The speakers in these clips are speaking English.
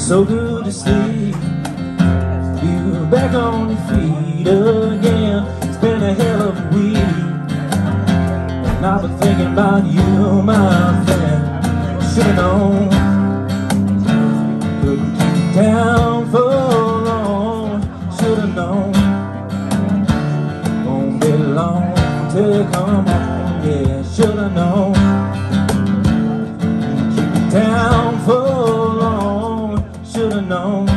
So good to see you back on your feet again. It's been a hell of a week, and I've been thinking about you, my friend. Should've known, couldn't keep you down for long. Should've known, won't be long till you come home. Yeah, should've known, couldn't keep you down for long. Should've known,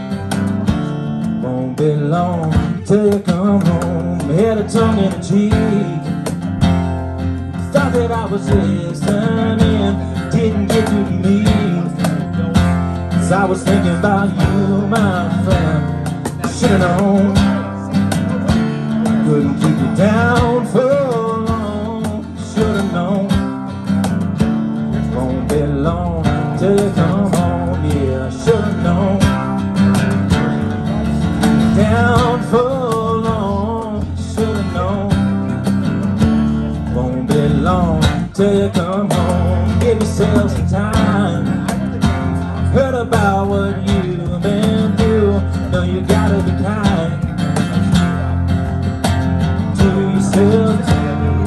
won't be long till you come home. Had a tongue in a cheek, thought that I was listening, didn't get to me, 'cause I was thinking about you, my friend. Should've known, couldn't keep you down for long. Should've known, won't be long till you come home. Yeah, should've known, down for long. Should've known, won't be long till you come home. Give yourself some time. Heard about what you've been through. Know you gotta be kind to yourself too.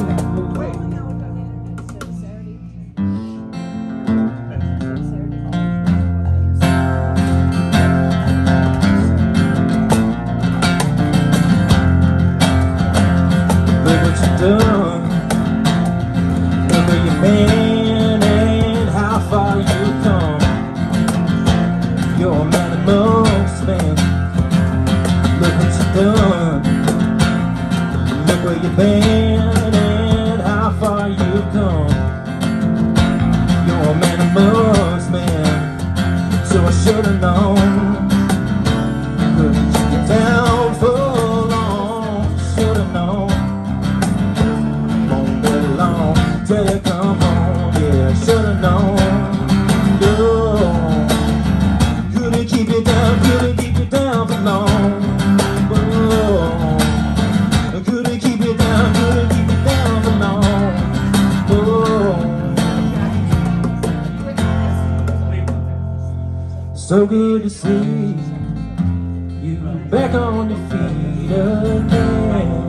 Look what you've done. Look where you've been and how far you've come. You're a man of most men. Look what you've done. Look where you've been and how far you've come. You're a man of most men. So I should've known, couldn't keep you down for long. Should've known, won't be long till you come home. Yeah, should've known. Couldn't keep you down for long. Oh, couldn't keep you down for long. Oh, so good to see you back on your feet again.